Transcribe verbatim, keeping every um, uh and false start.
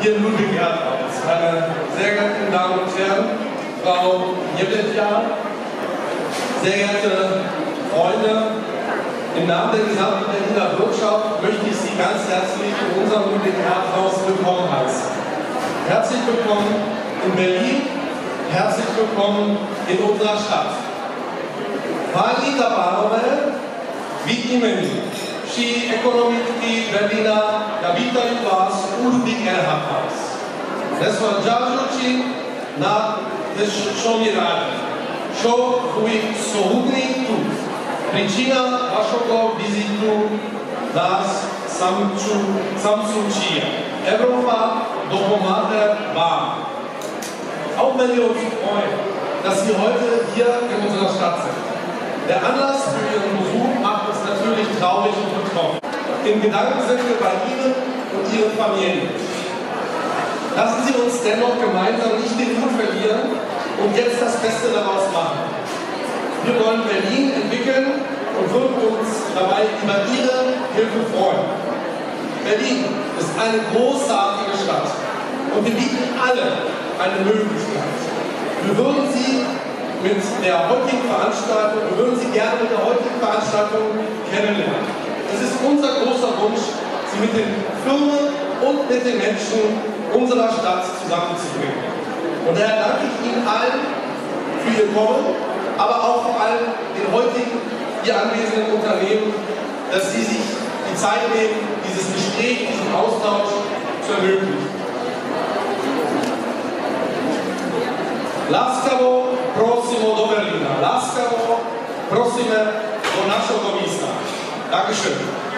hier in Ludwig-Erhard-Haus. Meine sehr geehrten Damen und Herren, Frau Jebletja, sehr geehrte Freunde, im Namen der gesamten Berliner Wirtschaft möchte ich Sie ganz herzlich in unserem Ludwig-Erhard-Haus willkommen heißen. Herzlich willkommen in Berlin, herzlich willkommen in unserer Stadt. Vážení pánové, vítejme vši ekonomičtí Berlína a vítají vás u Ludwig-Erhard Haus. Dnes vás žádočím na dnešní rádi. Що ви сьогодні тут? Причина вашого візиту нас самчує. Europa допомагає вам. Auch wenn wir uns freuen, dass Sie heute hier in unserer Stadt sind. Der Anlass für Ihren Besuch macht uns natürlich traurig und betroffen. In Gedanken sind wir bei Ihnen und Ihren Familien. Lassen Sie uns dennoch gemeinsam nicht den Mut verlieren und jetzt das Beste daraus machen. Wir wollen Berlin entwickeln und würden uns dabei über Ihre Hilfe freuen. Berlin ist eine großartige Stadt und wir bieten alle eine Möglichkeit. Wir würden Sie mit der heutigen Veranstaltung, wir würden Sie gerne mit der heutigen Veranstaltung kennenlernen. Es ist unser großer Wunsch, Sie mit den Firmen und mit den Menschen unserer Stadt zusammenzubringen. Und daher danke ich Ihnen allen für Ihr Kommen, aber auch vor allem den heutigen, hier anwesenden Unternehmen, dass Sie sich die Zeit nehmen, dieses Gespräch, diesen Austausch zu ermöglichen. Laskavo prosimo do Berlina. Laskavo prosíme do našeho místa. Dankeschön.